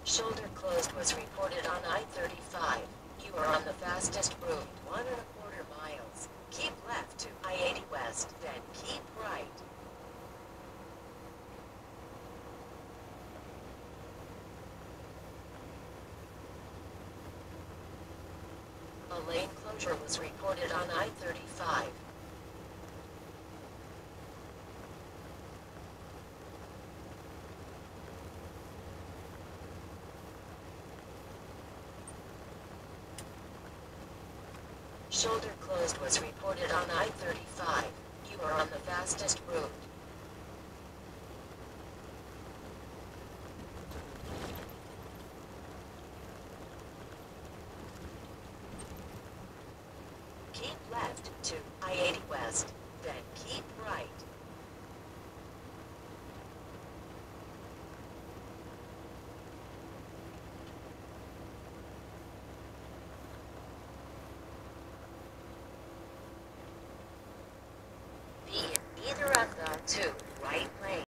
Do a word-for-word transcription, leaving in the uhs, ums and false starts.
Shoulder closed was reported on I thirty-five. You are on the fastest route, one and a quarter miles. Keep left to I eighty west, then keep right. A lane closure was reported on I thirty-five. Shoulder closed was reported on I thirty-five. You are on the fastest route. Keep left to